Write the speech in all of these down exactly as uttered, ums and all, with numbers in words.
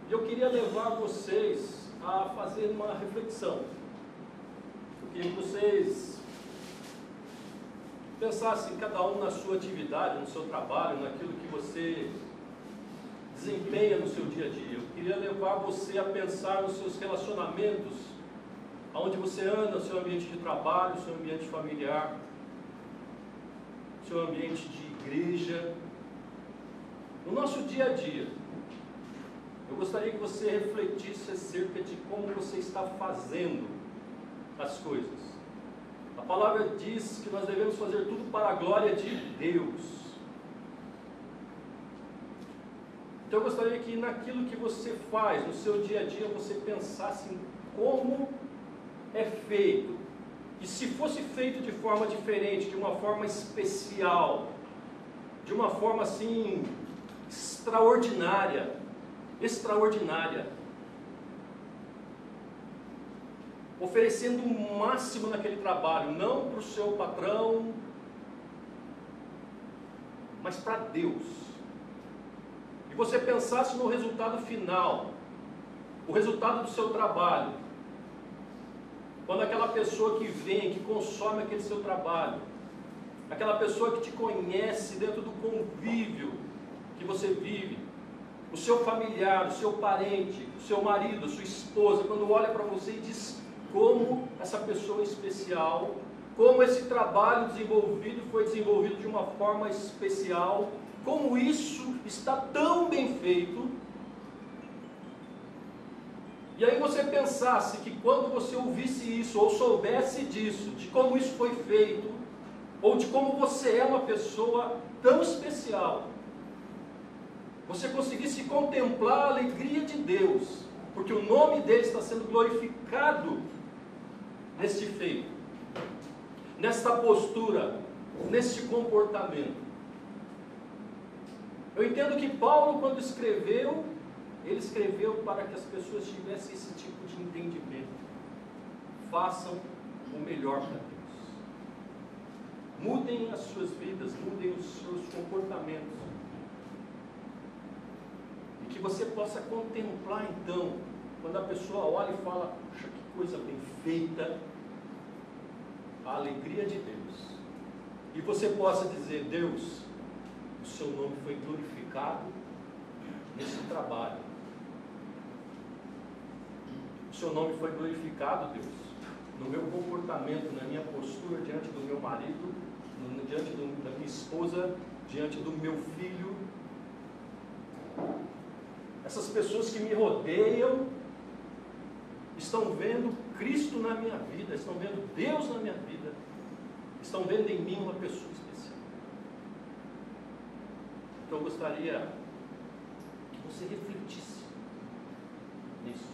E eu queria levar vocês a fazer uma reflexão. Eu queria que vocês pensassem cada um na sua atividade, no seu trabalho, naquilo que você desempenha no seu dia a dia. Eu queria levar você a pensar nos seus relacionamentos, aonde você anda, no seu ambiente de trabalho, no seu ambiente familiar, no seu ambiente de igreja, no nosso dia a dia. Eu gostaria que você refletisse acerca de como você está fazendo as coisas. A palavra diz que nós devemos fazer tudo para a glória de Deus. Então eu gostaria que naquilo que você faz, no seu dia a dia, você pensasse em como é feito. E se fosse feito de forma diferente, de uma forma especial, de uma forma assim, extraordinária, extraordinária, oferecendo o máximo naquele trabalho, não para o seu patrão, mas para Deus. E você pensasse no resultado final, o resultado do seu trabalho, quando aquela pessoa que vem, que consome aquele seu trabalho, aquela pessoa que te conhece dentro do convívio que você vive, o seu familiar, o seu parente, o seu marido, a sua esposa, quando olha para você e diz como essa pessoa é especial, como esse trabalho desenvolvido foi desenvolvido de uma forma especial, como isso está tão bem feito. E aí você pensasse que quando você ouvisse isso, ou soubesse disso, de como isso foi feito, ou de como você é uma pessoa tão especial, você conseguisse contemplar a alegria de Deus, porque o nome dele está sendo glorificado neste feito, nesta postura, neste comportamento. Eu entendo que Paulo, quando escreveu, ele escreveu para que as pessoas tivessem esse tipo de entendimento. Façam o melhor para Deus. Mudem as suas vidas, mudem os seus comportamentos. E que você possa contemplar então, quando a pessoa olha e fala, puxa, que coisa bem feita, a alegria de Deus. E você possa dizer, Deus, o seu nome foi glorificado nesse trabalho. O seu nome foi glorificado, Deus, no meu comportamento, na minha postura diante do meu marido, no, diante do, da minha esposa, diante do meu filho. Essas pessoas que me rodeiam estão vendo Cristo na minha vida, estão vendo Deus na minha vida, estão vendo em mim uma pessoa especial. Então eu gostaria que você refletisse nisso.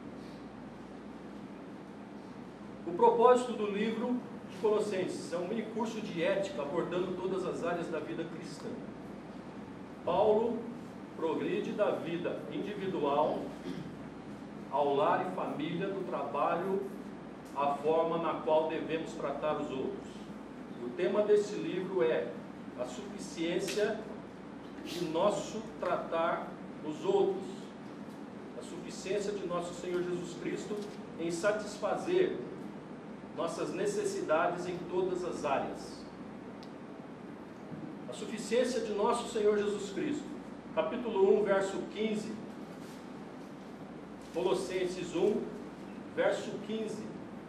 O propósito do livro de Colossenses é um mini curso de ética abordando todas as áreas da vida cristã. Paulo progride da vida individual ao lar e família, do trabalho, a forma na qual devemos tratar os outros. O tema desse livro é a suficiência de nosso tratar os outros, a suficiência de nosso Senhor Jesus Cristo em satisfazer nossas necessidades em todas as áreas. A suficiência de nosso Senhor Jesus Cristo. Capítulo um, verso quinze. Colossenses um, verso quinze.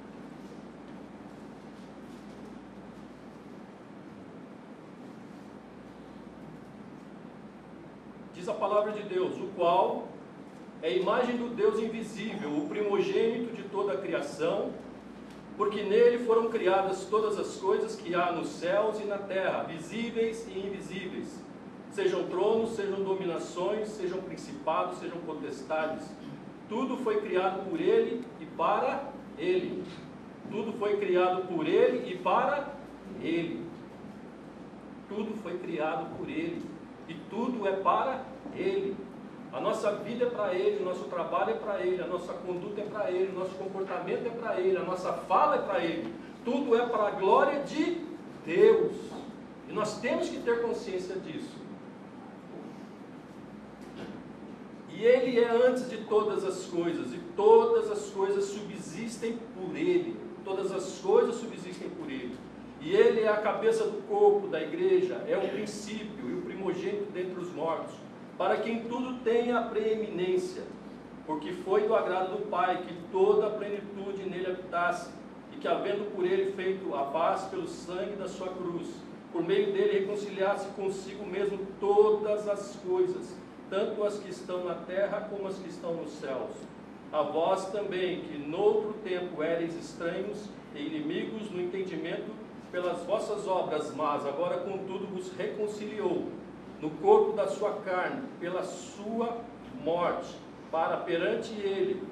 Diz a palavra de Deus, o qual é a imagem do Deus invisível, o primogênito de toda a criação, porque nele foram criadas todas as coisas que há nos céus e na terra, visíveis e invisíveis, sejam tronos, sejam dominações, sejam principados, sejam potestades. Tudo foi criado por ele e para ele. Tudo foi criado por ele e para ele. Tudo foi criado por ele e tudo é para ele. A nossa vida é para ele, o nosso trabalho é para ele, a nossa conduta é para ele, o nosso comportamento é para ele, a nossa fala é para ele. Tudo é para a glória de Deus. E nós temos que ter consciência disso. E Ele é antes de todas as coisas, e todas as coisas subsistem por Ele. Todas as coisas subsistem por Ele. E Ele é a cabeça do corpo da igreja, é o princípio e o primogênito dentre os mortos, para que em tudo tenha a preeminência, porque foi do agrado do Pai que toda a plenitude nele habitasse, e que havendo por Ele feito a paz pelo sangue da sua cruz, por meio dele reconciliasse consigo mesmo todas as coisas, tanto as que estão na terra como as que estão nos céus. A vós também, que noutro tempo éreis estranhos e inimigos no entendimento pelas vossas obras, mas agora contudo vos reconciliou no corpo da sua carne, pela sua morte, para perante ele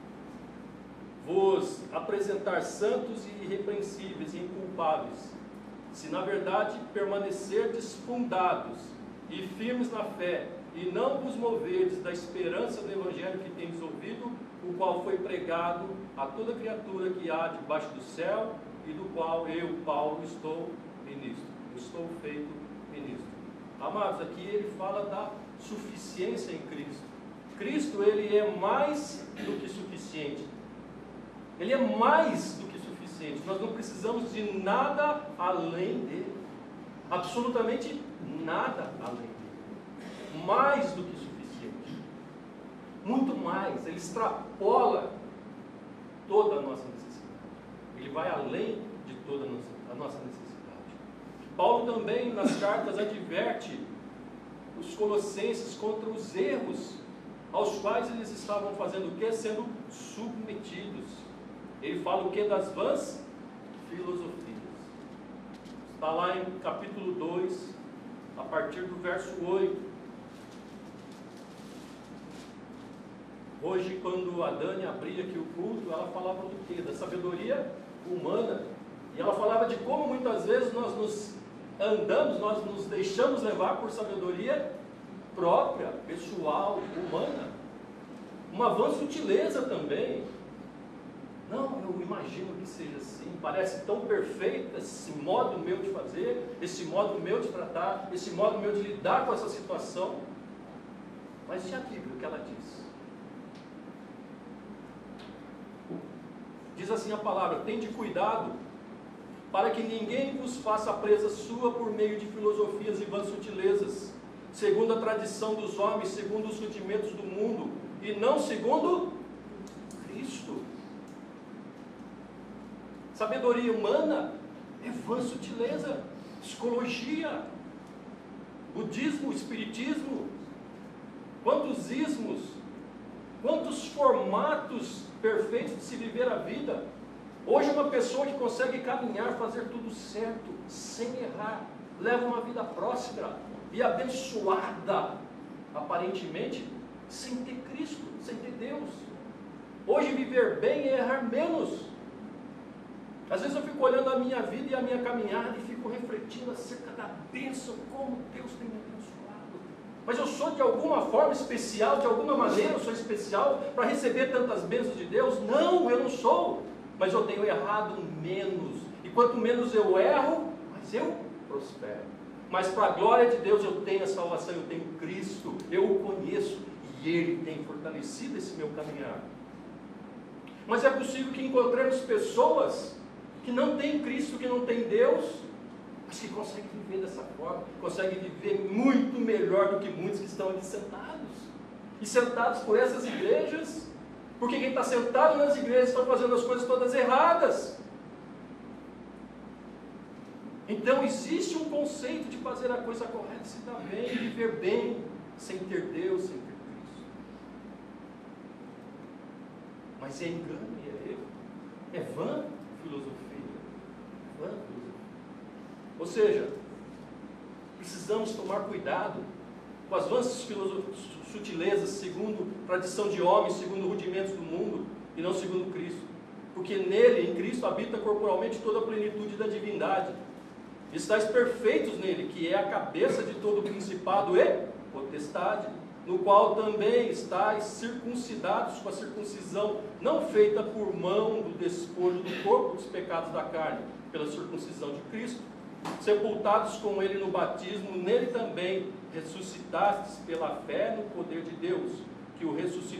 vos apresentar santos e irrepreensíveis e inculpáveis, se na verdade permanecerdes fundados e firmes na fé, e não vos moverdes da esperança do Evangelho que tendes ouvido, o qual foi pregado a toda criatura que há debaixo do céu, e do qual eu, Paulo, estou ministro, estou feito ministro. Amados, aqui ele fala da suficiência em Cristo. Cristo, ele é mais do que suficiente. Ele é mais do que suficiente. Nós não precisamos de nada além dele. Absolutamente nada além dele. Mais do que suficiente. Muito mais. Ele extrapola toda a nossa necessidade. Ele vai além de toda a nossa, a nossa necessidade. Paulo também, nas cartas, adverte os colossenses contra os erros aos quais eles estavam fazendo o quê? Sendo submetidos. Ele fala o quê? Das vãs filosofias. Está lá em capítulo dois, a partir do verso oito. Hoje, quando a Dani abria aqui o culto, ela falava do quê? Da sabedoria humana. E ela falava de como muitas vezes nós nos andamos, nós nos deixamos levar por sabedoria própria, pessoal, humana. Uma vã sutileza também. Não, eu imagino que seja assim. Parece tão perfeito esse modo meu de fazer, esse modo meu de tratar, esse modo meu de lidar com essa situação. Mas e a Bíblia, o que ela diz? Diz assim a palavra: tende cuidado para que ninguém vos faça presa sua por meio de filosofias e vãs sutilezas, segundo a tradição dos homens, segundo os rudimentos do mundo, e não segundo Cristo. Sabedoria humana é vã sutileza, psicologia, budismo, espiritismo. Quantos ismos, quantos formatos perfeitos de se viver a vida. Hoje uma pessoa que consegue caminhar, fazer tudo certo, sem errar, leva uma vida próspera e abençoada, aparentemente, sem ter Cristo, sem ter Deus. Hoje viver bem é errar menos. Às vezes eu fico olhando a minha vida e a minha caminhada e fico refletindo acerca da bênção, como Deus tem me abençoado. Mas eu sou de alguma forma especial, de alguma maneira eu sou especial para receber tantas bênçãos de Deus? Não, eu não sou. Mas eu tenho errado menos. E quanto menos eu erro, mais eu prospero. Mas para a glória de Deus eu tenho a salvação, eu tenho Cristo, eu o conheço e Ele tem fortalecido esse meu caminhar. Mas é possível que encontremos pessoas que não têm Cristo, que não têm Deus, mas que conseguem viver dessa forma, conseguem viver muito melhor do que muitos que estão ali sentados. E sentados por essas igrejas, porque quem está sentado nas igrejas está fazendo as coisas todas erradas. Então existe um conceito de fazer a coisa correta, se dar bem, viver bem, sem ter Deus, sem ter Cristo. Mas é engano e é erro. É vã filosofia. Vã filosofia. Ou seja, precisamos tomar cuidado com as vãs sutilezas, segundo tradição de homens, segundo rudimentos do mundo, e não segundo Cristo. Porque nele, em Cristo, habita corporalmente toda a plenitude da divindade. Estais perfeitos nele, que é a cabeça de todo o principado e potestade, no qual também estáis circuncidados com a circuncisão, não feita por mão do despojo do corpo dos pecados da carne, pela circuncisão de Cristo, sepultados com ele no batismo, nele também ressuscitastes pela fé no poder de Deus, que o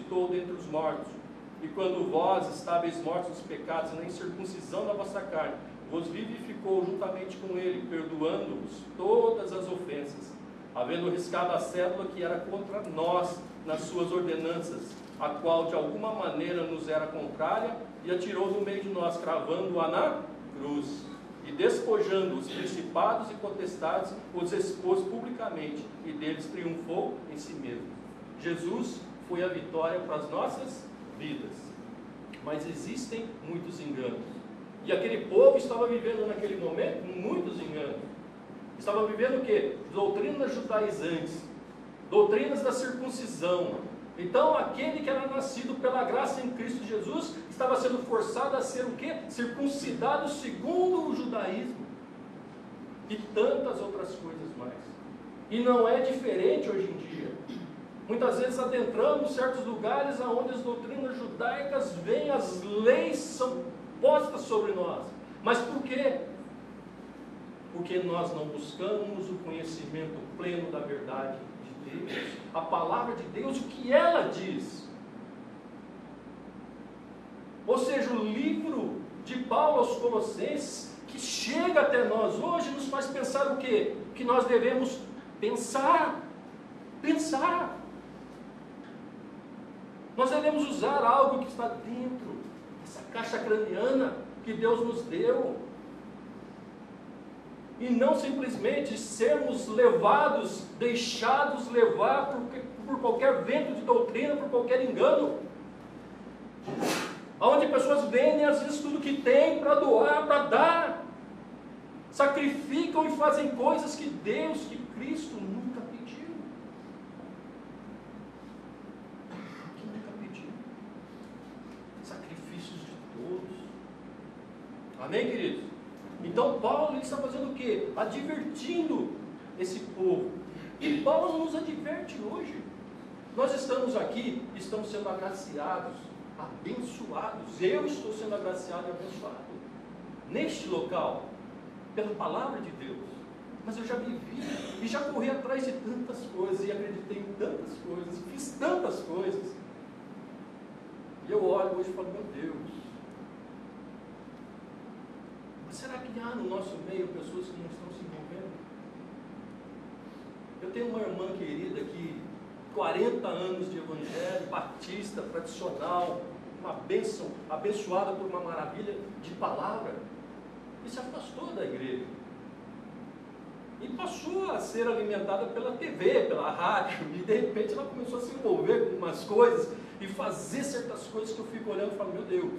ressuscitou dentre os mortos. E quando vós estáveis mortos nos pecados e na incircuncisão da vossa carne, vos vivificou juntamente com ele, perdoando-vos todas as ofensas, havendo riscado a cédula que era contra nós nas suas ordenanças, a qual de alguma maneira nos era contrária, e atirou do meio de nós, cravando-a na cruz. E despojando os principados e potestades, os expôs publicamente, e deles triunfou em si mesmo. Jesus foi a vitória para as nossas vidas. Mas existem muitos enganos. E aquele povo estava vivendo naquele momento muitos enganos. Estava vivendo o quê? Doutrinas judaizantes, doutrinas da circuncisão. Então aquele que era nascido pela graça em Cristo Jesus estava sendo forçado a ser o quê? Circuncidado segundo o judaísmo. E tantas outras coisas mais. E não é diferente hoje em dia. Muitas vezes adentramos certos lugares onde as doutrinas judaicas vêm, as leis são postas sobre nós. Mas por quê? Porque nós não buscamos o conhecimento pleno da verdade de Deus, a palavra de Deus, o que ela diz. Ou seja, o livro de Paulo aos Colossenses, que chega até nós hoje, nos faz pensar o quê? Que nós devemos pensar, pensar. Nós devemos usar algo que está dentro dessa caixa craniana que Deus nos deu. E não simplesmente sermos levados, deixados levar por, por qualquer vento de doutrina, por qualquer engano. Onde pessoas vendem às vezes tudo que tem para doar, para dar. Sacrificam e fazem coisas que Deus, que Cristo nunca pediu. Que nunca pediu. Sacrifícios de todos. Amém, queridos? Então Paulo ele está fazendo o quê? Advertindo esse povo. E Paulo nos adverte hoje. Nós estamos aqui, estamos sendo agraciados, abençoados. Eu estou sendo agraciado e abençoado neste local, pela palavra de Deus. Mas eu já vivi e já corri atrás de tantas coisas, e acreditei em tantas coisas, fiz tantas coisas. E eu olho hoje e falo, meu Deus, mas será que há no nosso meio pessoas que não estão se envolvendo? Eu tenho uma irmã querida que, quarenta anos de evangelho, batista, tradicional, uma bênção, abençoada por uma maravilha de palavra, e se afastou da igreja. E passou a ser alimentada pela T V, pela rádio, e de repente ela começou a se envolver com umas coisas, e fazer certas coisas que eu fico olhando e falo, meu Deus,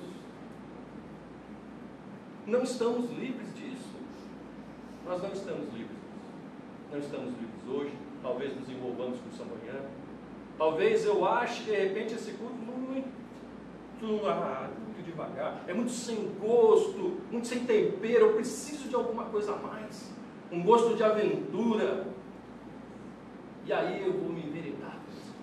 não estamos livres disso. Nós não estamos livres disso. Não estamos livres hoje. Talvez nos envolvamos com isso amanhã. Talvez eu ache, de repente, esse culto muito, ah, muito devagar. É muito sem gosto, muito sem tempero. Eu preciso de alguma coisa a mais. Um gosto de aventura. E aí eu vou me enveredar.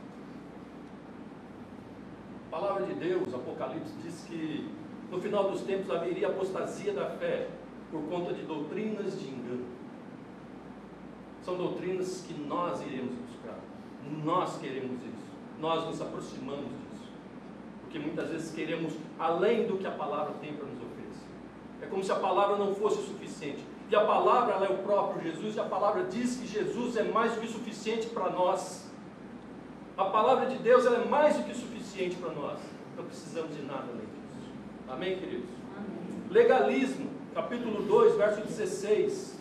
A palavra de Deus, Apocalipse, diz que no final dos tempos haveria apostasia da fé por conta de doutrinas de engano. São doutrinas que nós iremos buscar. Nós queremos isso. Nós nos aproximamos disso. Porque muitas vezes queremos além do que a palavra tem para nos oferecer. É como se a palavra não fosse suficiente. E a palavra ela é o próprio Jesus. E a palavra diz que Jesus é mais do que suficiente para nós. A palavra de Deus ela é mais do que suficiente para nós. Não precisamos de nada além disso. Amém, queridos? Amém. Legalismo, capítulo dois, verso dezesseis.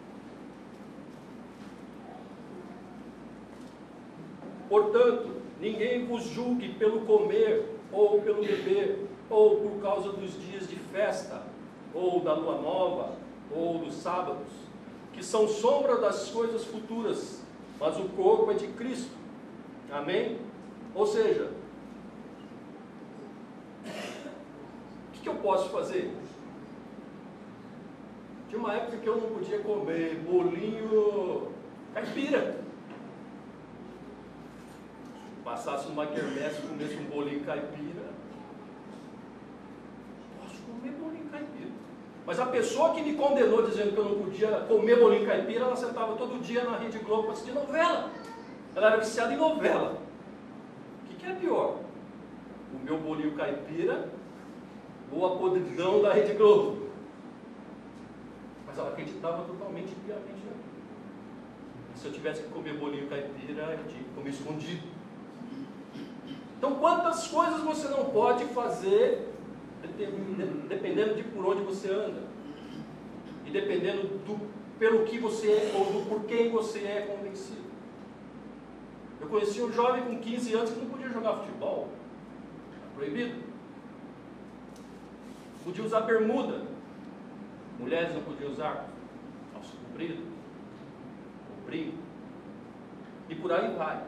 Portanto, ninguém vos julgue pelo comer, ou pelo beber, ou por causa dos dias de festa, ou da lua nova, ou dos sábados, que são sombra das coisas futuras, mas o corpo é de Cristo. Amém? Ou seja, o que eu posso fazer? Tinha uma época que eu não podia comer bolinho caipira. Passasse numa quermesse e comesse um bolinho caipira, posso comer bolinho caipira. Mas a pessoa que me condenou dizendo que eu não podia comer bolinho caipira, ela sentava todo dia na Rede Globo para assistir novela. Ela era viciada em novela. O que, que é pior? comer o bolinho caipira ou a podridão da Rede Globo. Mas ela acreditava totalmente e piamente naquilo. Se eu tivesse que comer bolinho caipira, eu tinha que comer escondido. Então, quantas coisas você não pode fazer dependendo de por onde você anda e dependendo do pelo que você é ou do por quem você é convencido. Eu conheci um jovem com quinze anos que não podia jogar futebol, era proibido. Podia usar bermuda, mulheres não podiam usar calça comprida, ou brinco, e por aí vai.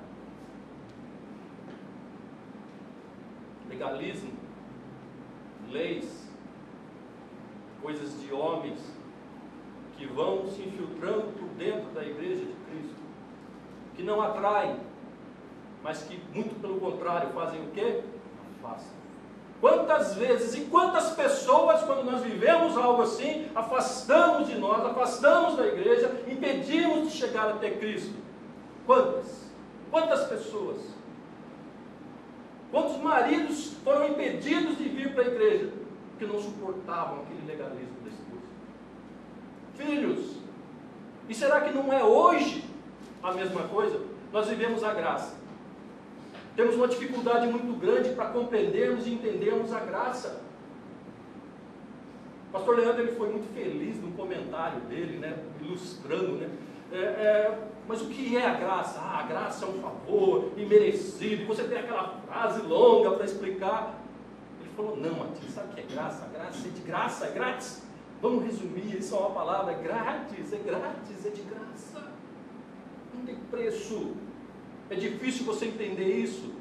Legalismo, leis, coisas de homens que vão se infiltrando por dentro da igreja de Cristo, que não atraem, mas que muito pelo contrário fazem o quê? Afastam. Quantas vezes e quantas pessoas, quando nós vivemos algo assim, afastamos de nós, afastamos da igreja, impedimos de chegar até Cristo? Quantas? Quantas pessoas? Quantos maridos foram impedidos de vir para a igreja porque não suportavam aquele legalismo da esposa? Filhos, e será que não é hoje a mesma coisa? Nós vivemos a graça. Temos uma dificuldade muito grande para compreendermos e entendermos a graça. O pastor Leandro ele foi muito feliz no comentário dele, né, ilustrando, né? É, é, mas o que é a graça? Ah, a graça é um favor imerecido. Você tem aquela frase longa para explicar. Ele falou, não, Matias, sabe o que é graça? A graça é de graça, é grátis. Vamos resumir, isso é uma palavra, é grátis, é grátis, é de graça. Não tem preço. É difícil você entender isso.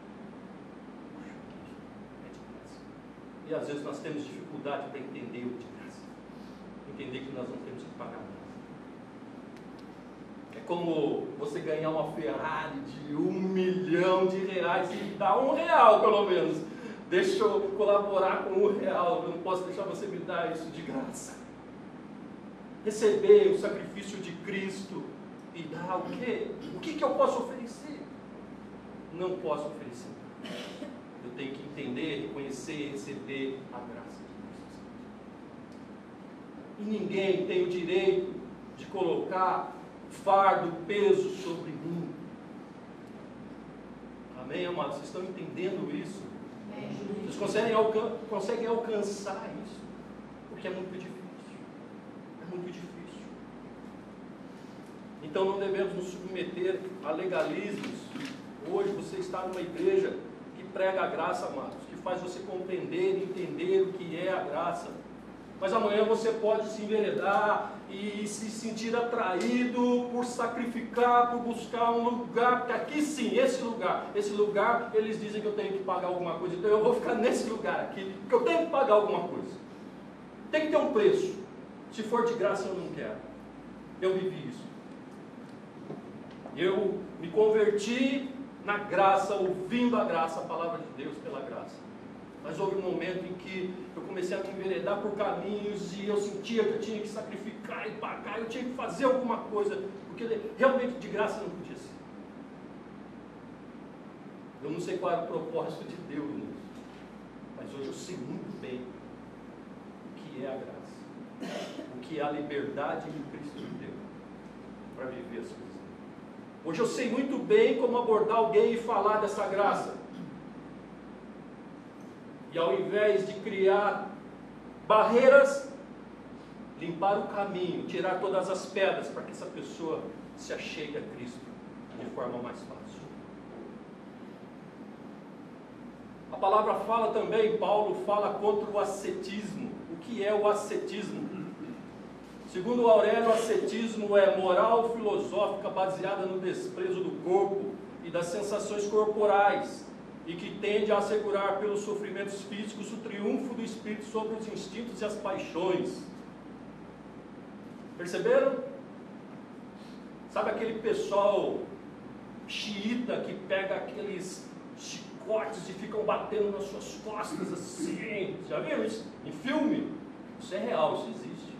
É de graça. E às vezes nós temos dificuldade para entender o de graça. Entender que nós não temos que pagar nada. É como você ganhar uma Ferrari de um milhão de reais e dar um real pelo menos. Deixa eu colaborar com um real, eu não posso deixar você me dar isso de graça. Receber o sacrifício de Cristo e dar o quê? O que, que eu posso oferecer? Não posso oferecer. Eu tenho que entender, reconhecer e receber a graça de Cristo. E ninguém tem o direito de colocar fardo, peso sobre mim. Amém, amados? Vocês estão entendendo isso? Vocês conseguem, alcan conseguem alcançar isso? Porque é muito difícil. É muito difícil. Então não devemos nos submeter a legalismos. Hoje você está numa igreja que prega a graça, amados, que faz você compreender e entender o que é a graça. Mas amanhã você pode se enveredar e se sentir atraído por sacrificar, por buscar um lugar, porque aqui sim, esse lugar, esse lugar, eles dizem que eu tenho que pagar alguma coisa, então eu vou ficar nesse lugar aqui, porque eu tenho que pagar alguma coisa. Tem que ter um preço. Se for de graça eu não quero. Eu vivi isso. Eu me converti na graça, ouvindo a graça, a palavra de Deus pela graça. Mas houve um momento em que eu comecei a me enveredar por caminhos e eu sentia que eu tinha que sacrificar e pagar, eu tinha que fazer alguma coisa, porque realmente de graça não podia ser. Eu não sei qual era o propósito de Deus nisso, mas hoje eu sei muito bem o que é a graça, o que é a liberdade que Cristo me deu para viver as coisas. Hoje eu sei muito bem como abordar alguém e falar dessa graça. E ao invés de criar barreiras, limpar o caminho, tirar todas as pedras para que essa pessoa se achegue a Cristo de forma mais fácil. A palavra fala também, Paulo fala contra o ascetismo. O que é o ascetismo? Segundo Aurélio, o ascetismo é moral filosófica baseada no desprezo do corpo e das sensações corporais, e que tende a assegurar pelos sofrimentos físicos o triunfo do espírito sobre os instintos e as paixões. Perceberam? Sabe aquele pessoal xiita que pega aqueles chicotes e ficam batendo nas suas costas assim? Já viram isso? Em filme? Isso é real, isso existe.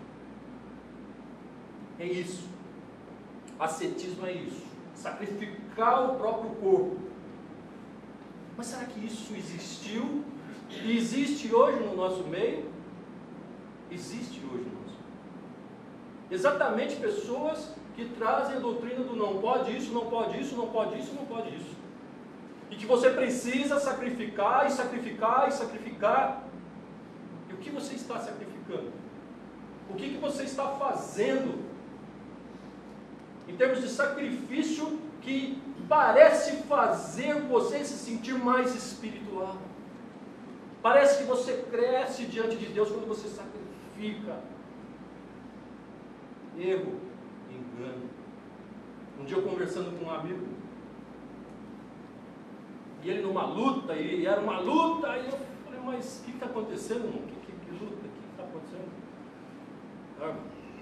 É isso. Ascetismo é isso. Sacrificar o próprio corpo Mas será que isso existiu? E existe hoje no nosso meio? Existe hoje no nosso meio. Exatamente pessoas que trazem a doutrina do não pode isso, não pode isso, não pode isso, não pode isso. E que você precisa sacrificar e sacrificar e sacrificar. E o que você está sacrificando? O que, que você está fazendo em termos de sacrifício que parece fazer você se sentir mais espiritual? Parece que você cresce diante de Deus quando você sacrifica. Erro, engano. Um dia eu conversando com um amigo, e ele numa luta, e era uma luta, e eu falei, mas o que está acontecendo, irmão? Que, que, que luta? O que está acontecendo? Ah,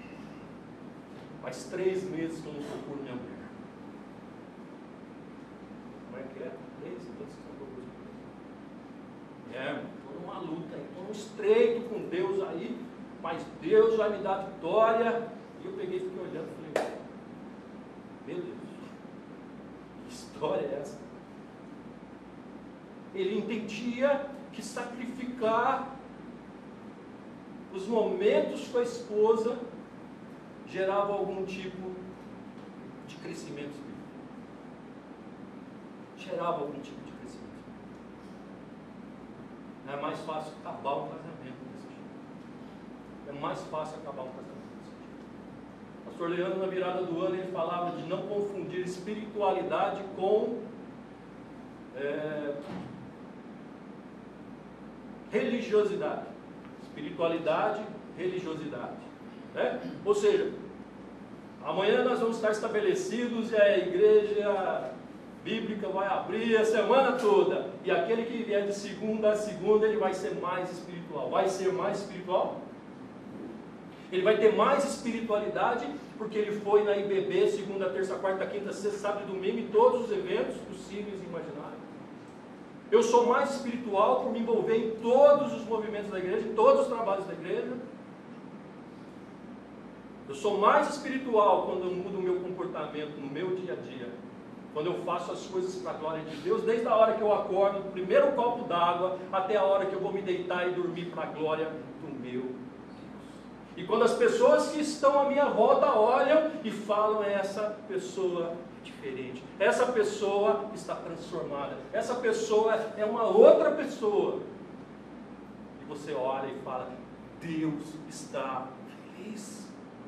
faz três meses que eu não procuro minha mulher. Como é que é? Três meses que eu não procuro minha mulher. É, estou numa luta, estou num estreito com Deus aí, mas Deus vai me dar vitória. E eu peguei e fiquei olhando e falei, meu Deus, que história é essa? Ele entendia que sacrificar os momentos com a esposa gerava algum tipo de crescimento espiritual. Gerava algum tipo de crescimento espiritual. É mais fácil acabar um casamento desse jeito. É mais fácil acabar um casamento desse jeito. O pastor Leandro, na virada do ano, ele falava de não confundir espiritualidade com é, religiosidade. Espiritualidade, religiosidade. Né? Ou seja, amanhã nós vamos estar estabelecidos e a igreja bíblica vai abrir a semana toda. E aquele que vier de segunda a segunda, ele vai ser mais espiritual. Vai ser mais espiritual? Ele vai ter mais espiritualidade porque ele foi na I B B segunda, terça, quarta, quinta, sexta, sábado e domingo em todos os eventos possíveis e imagináveis. Eu sou mais espiritual por me envolver em todos os movimentos da igreja, em todos os trabalhos da igreja. Eu sou mais espiritual quando eu mudo o meu comportamento no meu dia a dia, quando eu faço as coisas para a glória de Deus, desde a hora que eu acordo, do primeiro copo d'água, até a hora que eu vou me deitar e dormir para a glória do meu Deus. E quando as pessoas que estão à minha volta olham e falam, essa pessoa é diferente, essa pessoa está transformada, essa pessoa é uma outra pessoa. E você olha e fala, Deus está feliz.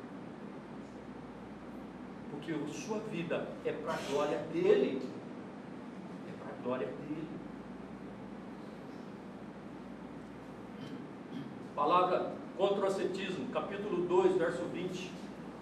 Porque a sua vida é para a glória dele. É para a glória dele. Palavra contra o ascetismo, capítulo dois, verso vinte.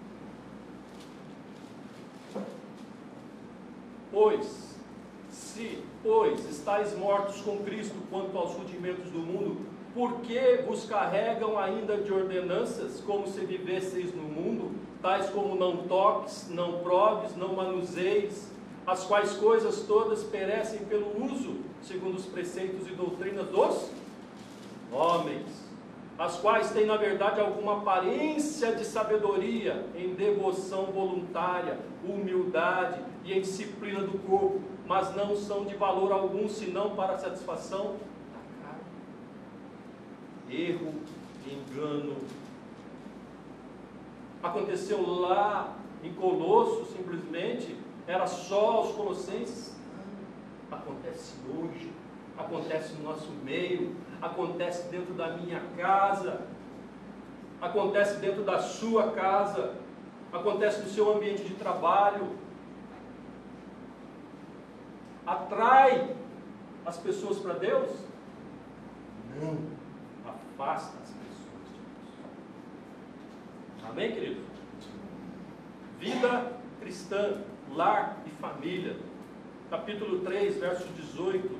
Pois, se, pois, estáis mortos com Cristo quanto aos rudimentos do mundo, por que vos carregam ainda de ordenanças, como se vivesseis no mundo, tais como não toques, não proves, não manuseis, as quais coisas todas perecem pelo uso, segundo os preceitos e doutrinas dos homens, as quais têm na verdade alguma aparência de sabedoria, em devoção voluntária, humildade e em disciplina do corpo, mas não são de valor algum, senão para a satisfação da carne. Erro, engano. Aconteceu lá em Colossos, simplesmente, era só os colossenses? Acontece hoje, acontece no nosso meio, acontece dentro da minha casa, acontece dentro da sua casa, acontece no seu ambiente de trabalho. Atrai as pessoas para Deus? Não, afasta as pessoas. Amém, querido? Vida cristã, lar e família. Capítulo três, verso dezoito.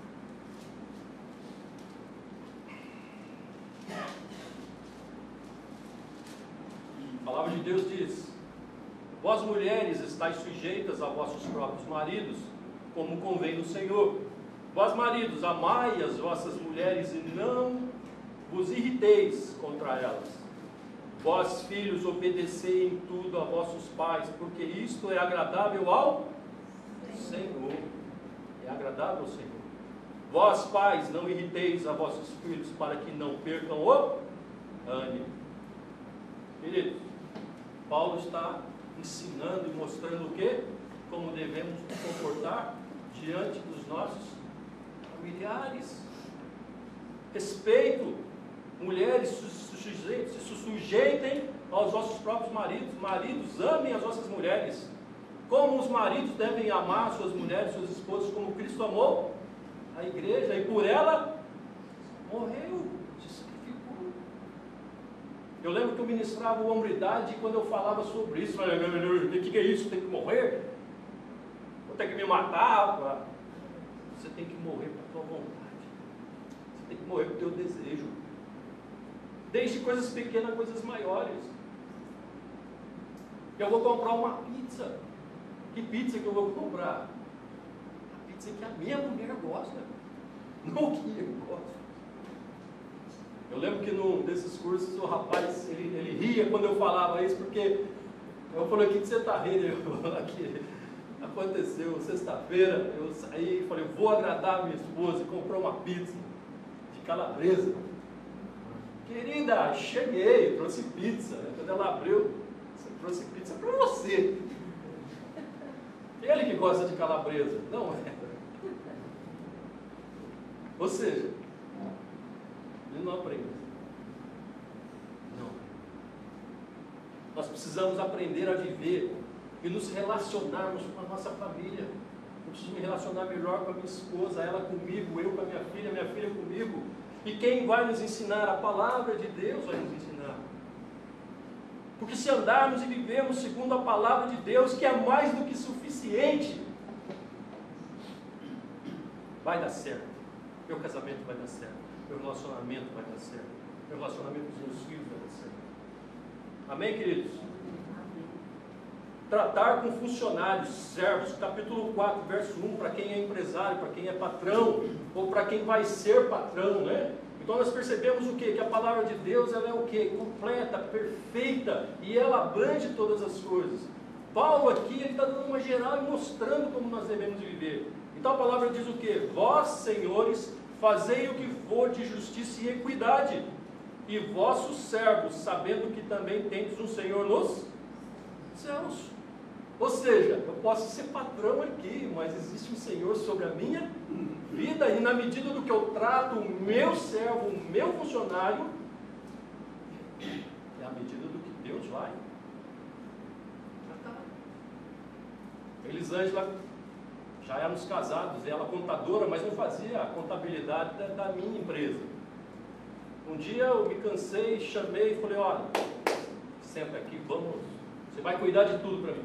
A palavra de Deus diz: vós mulheres estáis sujeitas a vossos próprios maridos, como convém no Senhor. Vós maridos, amai as vossas mulheres e não vos irriteis contra elas. Vós, filhos, obedecei em tudo a vossos pais, porque isto é agradável ao Senhor. É agradável ao Senhor. Vós, pais, não irriteis a vossos filhos para que não percam o ânimo. Queridos, Paulo está ensinando e mostrando o quê? Como devemos nos comportar diante dos nossos familiares. Respeito. Mulheres, se sujeitem aos vossos próprios maridos. Maridos, amem as vossas mulheres. Como os maridos devem amar suas mulheres, suas esposas, como Cristo amou a igreja, e por ela morreu, se sacrificou. Eu lembro que eu ministrava o hombridade, e quando eu falava sobre isso, eu falava, o que é isso? Tem que morrer? Vou ter que me matar? Você tem que morrer para a tua vontade. Você tem que morrer para o teu desejo. Desde coisas pequenas a coisas maiores. Eu vou comprar uma pizza. Que pizza que eu vou comprar? A pizza que a minha mulher gosta, não que eu gosto. Eu lembro que num desses cursos o rapaz, ele, ele ria quando eu falava isso, porque eu falei, o que você está rindo? Eu, aqui, aconteceu sexta-feira, eu saí e falei, eu vou agradar a minha esposa, e comprou uma pizza de calabresa. Querida, cheguei, trouxe pizza. Quando ela abriu, você trouxe pizza para você. Ele que gosta de calabresa, não é? Ou seja, ele não aprende. Não. Nós precisamos aprender a viver e nos relacionarmos com a nossa família. Eu preciso me relacionar melhor com a minha esposa, ela comigo, eu com a minha filha, minha filha comigo. E quem vai nos ensinar? A palavra de Deus vai nos ensinar. Porque se andarmos e vivemos segundo a palavra de Deus, que é mais do que suficiente, vai dar certo. Meu casamento vai dar certo. Meu relacionamento vai dar certo. Meu relacionamento com os meus filhos vai dar certo. Amém, queridos? Tratar com funcionários, servos, capítulo quatro, verso um, para quem é empresário, para quem é patrão, ou para quem vai ser patrão, né? Então nós percebemos o quê? Que a palavra de Deus, ela é o quê? Completa, perfeita, e ela abrange todas as coisas. Paulo aqui, ele está dando uma geral e mostrando como nós devemos viver. Então a palavra diz o quê? Vós, senhores, fazei o que for de justiça e equidade, e vossos servos, sabendo que também tendes um Senhor nos céus. Ou seja, eu posso ser patrão aqui, mas existe um Senhor sobre a minha vida, e na medida do que eu trato o meu servo, o meu funcionário, é a medida do que Deus vai tratar. Elisângela já éramos casados, ela contadora, mas não fazia a contabilidade da, da minha empresa. Um dia eu me cansei, chamei e falei, olha, senta aqui, vamos, você vai cuidar de tudo para mim.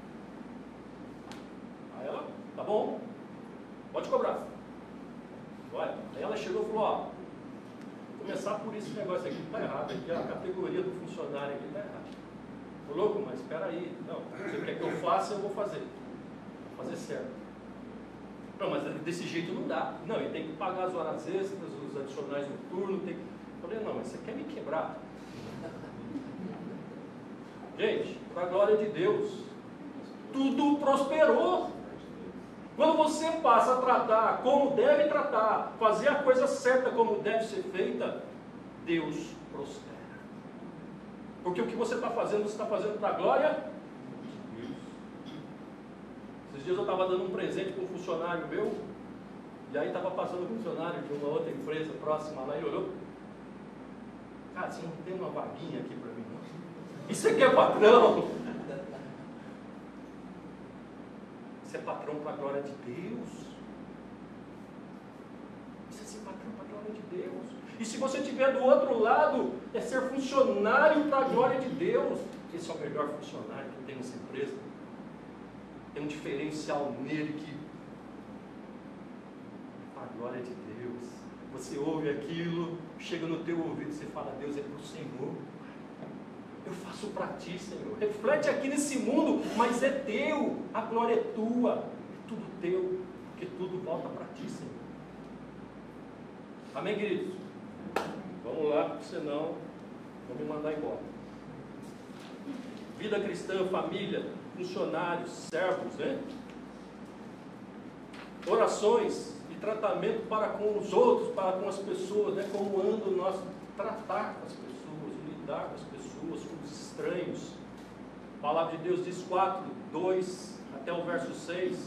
Aí ela, tá bom, pode cobrar. Olha, aí ela chegou e falou, ó, vou começar por esse negócio aqui, está errado, aqui a categoria do funcionário aqui está errada. Tô louco, mas espera aí, não, você quer que eu faça, eu vou fazer. Vou fazer certo. Não, mas desse jeito não dá. Não, e tem que pagar as horas extras, os adicionais no turno, tem que... Eu falei, não, mas você quer me quebrar? Gente, para a glória de Deus, tudo prosperou. Quando você passa a tratar como deve tratar, fazer a coisa certa como deve ser feita, Deus prospera. Porque o que você está fazendo, você está fazendo para a glória de Deus. Esses dias eu estava dando um presente para um funcionário meu, e aí estava passando um funcionário de uma outra empresa próxima lá e olhou. Cara, você não tem uma vaguinha aqui para mim, não? Isso aqui é patrão. Isso é patrão para a glória de Deus. Isso é ser patrão para a glória de Deus. E se você estiver do outro lado, é ser funcionário para a glória de Deus. Esse é o melhor funcionário que tem nessa empresa. Tem um diferencial nele que é para a glória de Deus. Você ouve aquilo, chega no teu ouvido e você fala, Deus, é para o Senhor. Eu faço para ti, Senhor. Reflete aqui nesse mundo, mas é teu. A glória é tua. É tudo teu. Porque tudo volta para ti, Senhor. Amém, queridos? Vamos lá, porque senão vão me mandar embora. Vida cristã, família, funcionários, servos, né? Orações e tratamento para com os outros, para com as pessoas, né? Como anda o nosso tratar com as pessoas, lidar com as pessoas, com os estranhos. A palavra de Deus diz quatro, dois até o verso seis.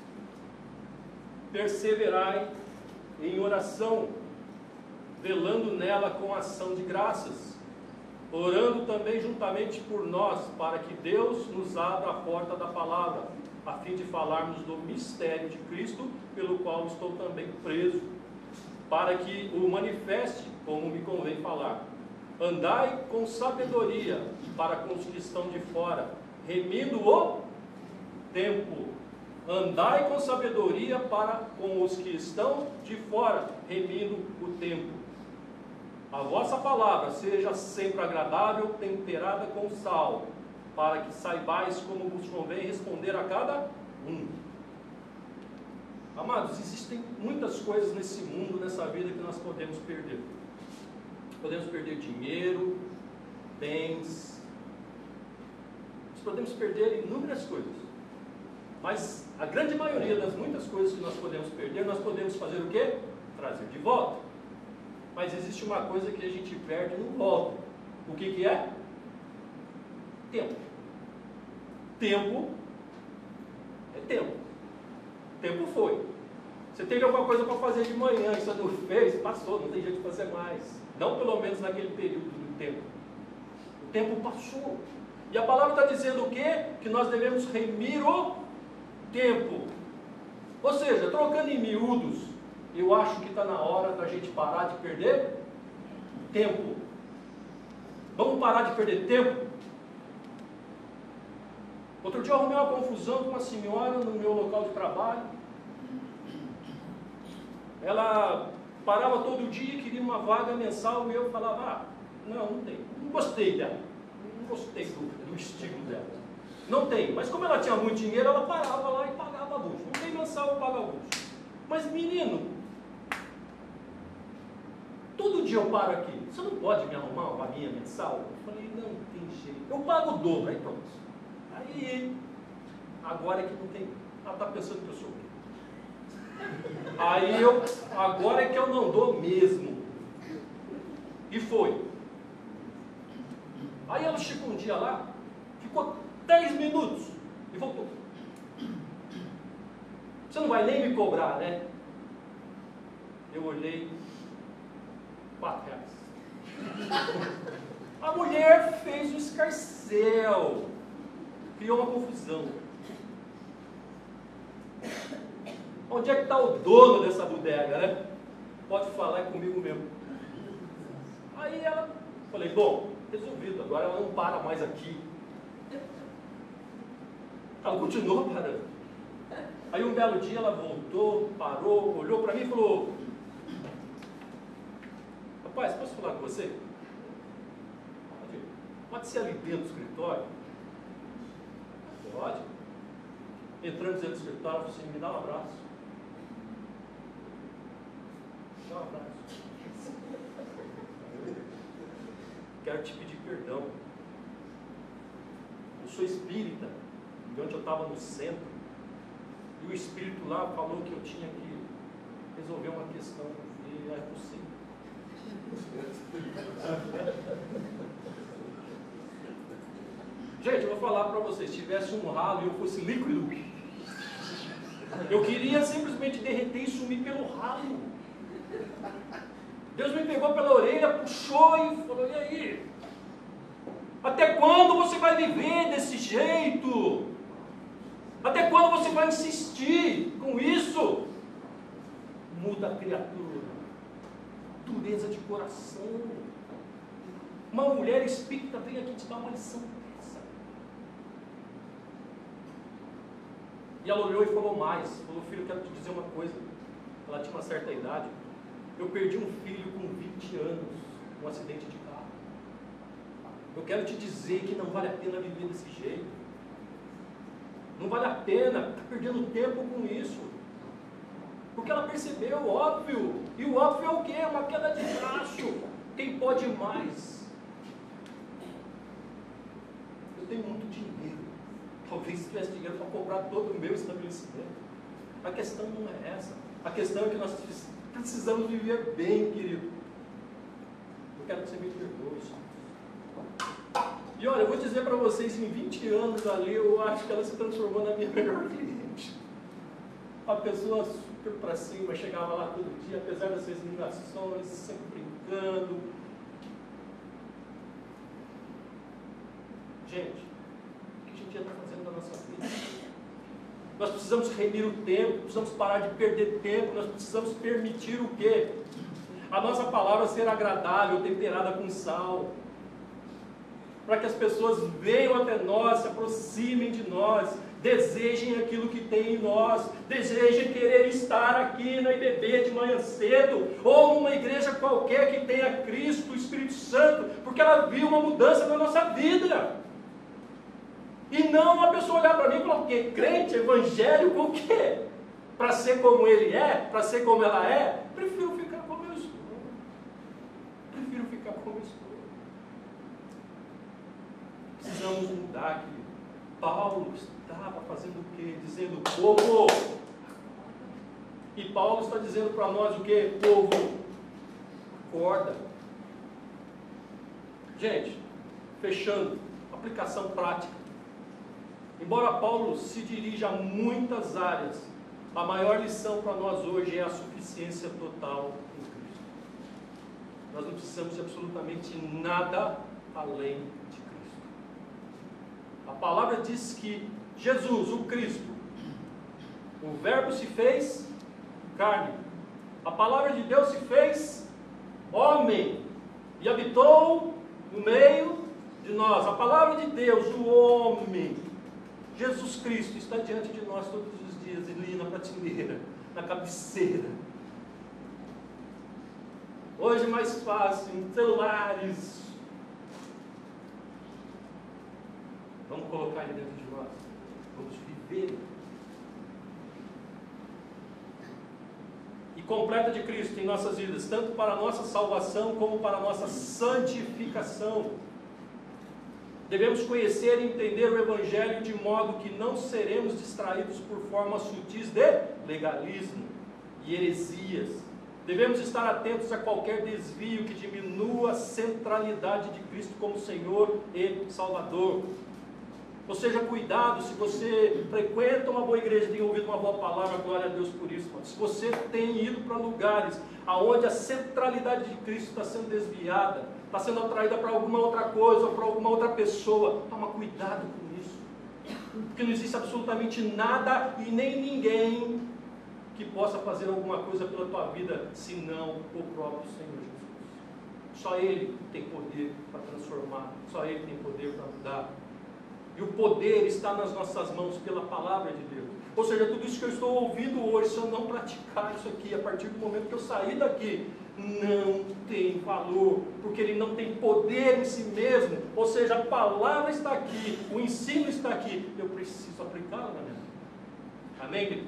Perseverai em oração, velando nela com ação de graças, orando também juntamente por nós, para que Deus nos abra a porta da palavra, a fim de falarmos do mistério de Cristo, pelo qual estou também preso, para que o manifeste como me convém falar. Andai com sabedoria para com os que estão de fora, remindo o tempo. Andai com sabedoria para com os que estão de fora, remindo o tempo. A vossa palavra seja sempre agradável, temperada com sal, para que saibais como vos convém responder a cada um. Amados, existem muitas coisas nesse mundo, nessa vida, que nós podemos perder. Podemos perder dinheiro, bens, nós podemos perder inúmeras coisas. Mas a grande maioria das muitas coisas que nós podemos perder, nós podemos fazer o quê? Trazer de volta. Mas existe uma coisa que a gente perde e não volta. O que que é? Tempo. Tempo é tempo. Tempo foi. Você teve alguma coisa para fazer de manhã, e você não fez, passou, não tem jeito de fazer mais. Não pelo menos naquele período do tempo. O tempo passou. E a palavra está dizendo o quê? Que nós devemos remir o tempo. Ou seja, trocando em miúdos, eu acho que está na hora da gente parar de perder tempo. Vamos parar de perder tempo? Outro dia eu arrumei uma confusão com uma senhora no meu local de trabalho. Ela parava todo dia e queria uma vaga mensal, e eu falava, ah, não, não tem. Não gostei dela. Não gostei do, do estilo dela. Não tem. Mas como ela tinha muito dinheiro, ela parava lá e pagava a luz. Não tem mensal, eu pago a luz. Mas menino, todo dia eu paro aqui. Você não pode me arrumar uma vaguinha mensal? Eu falei, não tem jeito. Eu pago o dobro. Aí pronto. Aí, agora é que não tem. Ela está pensando que eu sou o quê? Aí eu, agora é que eu não dou mesmo. E foi. Aí ela chegou um dia lá, ficou dez minutos e voltou. Você não vai nem me cobrar, né? Eu olhei, quatro reais. A mulher fez um escarcéu, criou uma confusão. Onde é que está o dono dessa bodega, né? Pode falar, é comigo mesmo. Aí ela, falei, bom, resolvido, agora ela não para mais aqui. Ela continuou parando. Aí um belo dia ela voltou, parou, olhou para mim e falou, rapaz, posso falar com você? Pode, pode ser ali dentro do escritório? Pode. Entrando dentro do escritório, ela falou assim, me dá um abraço. Me dá um abraço. Quero te pedir perdão. Eu sou espírita, de onde eu estava no centro, e o espírito lá falou que eu tinha que resolver uma questão, e é possível. Gente, eu vou falar para vocês, se tivesse um ralo e eu fosse líquido, eu queria simplesmente derreter e sumir pelo ralo. Deus me pegou pela orelha, puxou e falou, e aí? Até quando você vai viver desse jeito? Até quando você vai insistir com isso? Muda a criatura. Dureza de coração. Uma mulher espírita vem aqui te dar uma lição dessa. E ela olhou e falou mais. Falou, filho, eu quero te dizer uma coisa. Ela tinha uma certa idade. Eu perdi um filho com vinte anos, num acidente de carro. Eu quero te dizer que não vale a pena viver desse jeito. Não vale a pena estar perdendo tempo com isso. Porque ela percebeu o óbvio. E o óbvio é o quê? É uma queda de braço. Quem pode mais? Eu tenho muito dinheiro. Talvez se tivesse dinheiro para comprar todo o meu estabelecimento. A questão não é essa. A questão é que nós precisamos viver bem, querido. Eu quero que você me perdoe. E olha, eu vou dizer para vocês, em vinte anos ali, eu acho que ela se transformou na minha melhor cliente. A pessoa super para cima, chegava lá todo dia, apesar das resignações, sempre brincando. Gente, o que a gente já está fazendo na nossa vida? Nós precisamos remir o tempo, precisamos parar de perder tempo, nós precisamos permitir o quê? A nossa palavra ser agradável, temperada com sal, para que as pessoas venham até nós, se aproximem de nós, desejem aquilo que tem em nós, desejem querer estar aqui na I B B de manhã cedo, ou numa igreja qualquer que tenha Cristo, o Espírito Santo, porque ela viu uma mudança na nossa vida. E não uma pessoa olhar para mim e falar, o quê? Crente, evangélico, o quê? Para ser como ele é, para ser como ela é, prefiro ficar como eu estou. Prefiro ficar como eu estou. Precisamos mudar, querido. Paulo estava fazendo o quê? Dizendo, povo. E Paulo está dizendo para nós o quê? Povo, acorda. Gente, fechando, aplicação prática. Embora Paulo se dirija a muitas áreas, a maior lição para nós hoje é a suficiência total em Cristo. Nós não precisamos de absolutamente nada além de Cristo. A palavra diz que Jesus, o Cristo, o Verbo se fez carne. A palavra de Deus se fez homem e habitou no meio de nós. A palavra de Deus, o homem, Jesus Cristo, está diante de nós todos os dias, ali na prateleira, na cabeceira. Hoje mais fácil, em celulares. Vamos colocar ele dentro de nós. Vamos viver. E completa de Cristo em nossas vidas, tanto para a nossa salvação como para a nossa santificação. Devemos conhecer e entender o Evangelho de modo que não seremos distraídos por formas sutis de legalismo e heresias. Devemos estar atentos a qualquer desvio que diminua a centralidade de Cristo como Senhor e Salvador. Ou seja, cuidado se você frequenta uma boa igreja, tem ouvido uma boa palavra, glória a Deus por isso. Mas se você tem ido para lugares onde a centralidade de Cristo está sendo desviada, está sendo atraída para alguma outra coisa, ou para alguma outra pessoa, toma cuidado com isso. Porque não existe absolutamente nada e nem ninguém que possa fazer alguma coisa pela tua vida, senão o próprio Senhor Jesus. Só Ele tem poder para transformar, só Ele tem poder para mudar. E o poder está nas nossas mãos pela palavra de Deus. Ou seja, tudo isso que eu estou ouvindo hoje, se eu não praticar isso aqui, a partir do momento que eu sair daqui, não tem valor, porque ele não tem poder em si mesmo. Ou seja, a palavra está aqui, o ensino está aqui, eu preciso aplicá-la na minha vida. Amém, querido?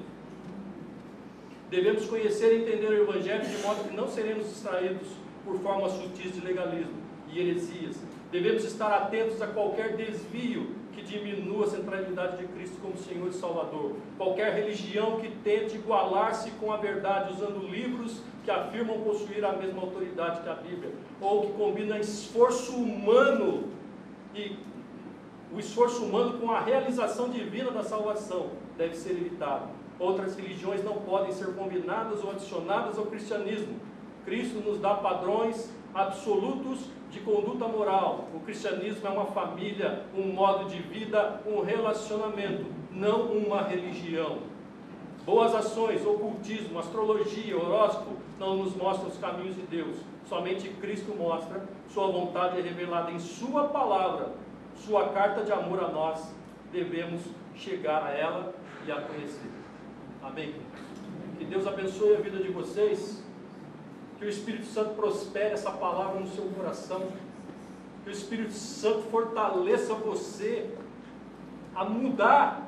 Devemos conhecer e entender o Evangelho de modo que não seremos distraídos por formas sutis de legalismo e heresias. Devemos estar atentos a qualquer desvio que diminua a centralidade de Cristo como Senhor e Salvador. Qualquer religião que tente igualar-se com a verdade usando livros que afirmam possuir a mesma autoridade que a Bíblia, ou que combina esforço humano e o esforço humano com a realização divina da salvação, deve ser evitado. Outras religiões não podem ser combinadas ou adicionadas ao cristianismo. Cristo nos dá padrões absolutos de conduta moral. O cristianismo é uma família, um modo de vida, um relacionamento, não uma religião. Boas ações, ocultismo, astrologia, horóscopo não nos mostram os caminhos de Deus. Somente Cristo mostra. Sua vontade é revelada em Sua palavra, Sua carta de amor a nós. Devemos chegar a ela e a conhecer. Amém? Que Deus abençoe a vida de vocês. Que o Espírito Santo prospere essa palavra no seu coração. Que o Espírito Santo fortaleça você a mudar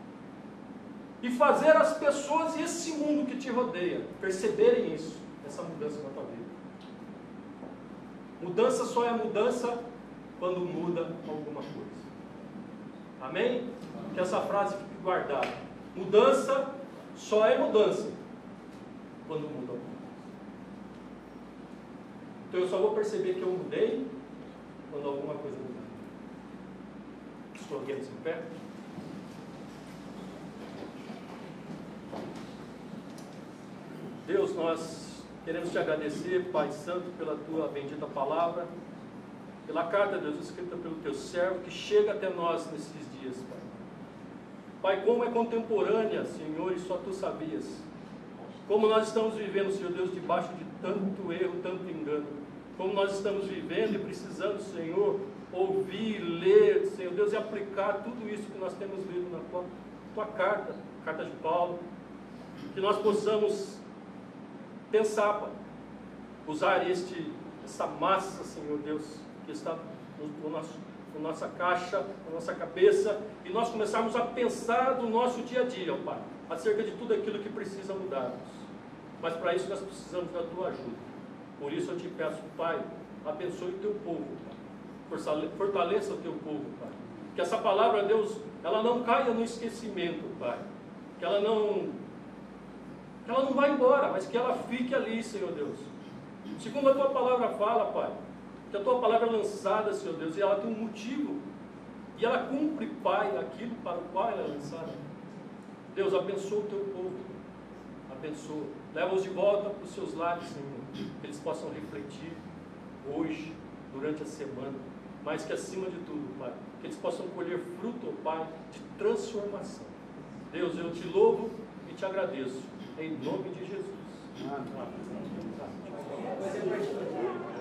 e fazer as pessoas e esse mundo que te rodeia perceberem isso, essa mudança na tua vida. Mudança só é mudança quando muda alguma coisa. Amém? Que essa frase fique guardada. Mudança só é mudança quando muda alguma coisa. Então eu só vou perceber que eu mudei quando alguma coisa mudar. Coloquemos em pé. Deus, nós queremos te agradecer, Pai Santo, pela tua bendita palavra, pela carta, Deus, escrita pelo teu servo, que chega até nós nesses dias, Pai. Pai, como é contemporânea, Senhor, e só tu sabias. Como nós estamos vivendo, Senhor Deus, debaixo de tanto erro, tanto engano. Como nós estamos vivendo e precisando, Senhor, ouvir, ler, Senhor Deus, e aplicar tudo isso que nós temos lido na tua, tua carta, carta de Paulo. Que nós possamos pensar, Pai, usar este, essa massa, Senhor Deus, que está no, no nosso, na nossa caixa, na nossa cabeça, e nós começarmos a pensar do nosso dia a dia, Pai, acerca de tudo aquilo que precisa mudarmos. Mas para isso nós precisamos da tua ajuda. Por isso eu te peço, Pai, abençoe o teu povo, Pai. Fortaleça o teu povo, Pai. Que essa palavra, Deus, ela não caia no esquecimento, Pai. Que ela não, que ela não vá embora, mas que ela fique ali, Senhor Deus. Segundo a tua palavra fala, Pai, que a tua palavra é lançada, Senhor Deus, e ela tem um motivo. E ela cumpre, Pai, aquilo para o qual ela é lançada. Deus, abençoa o teu povo. Abençoa. Leva-os de volta para os seus lares, Senhor. Que eles possam refletir hoje, durante a semana. Mas que acima de tudo, Pai, que eles possam colher fruto, oh, Pai, de transformação. Deus, eu te louvo e te agradeço. Em nome de Jesus. Amém.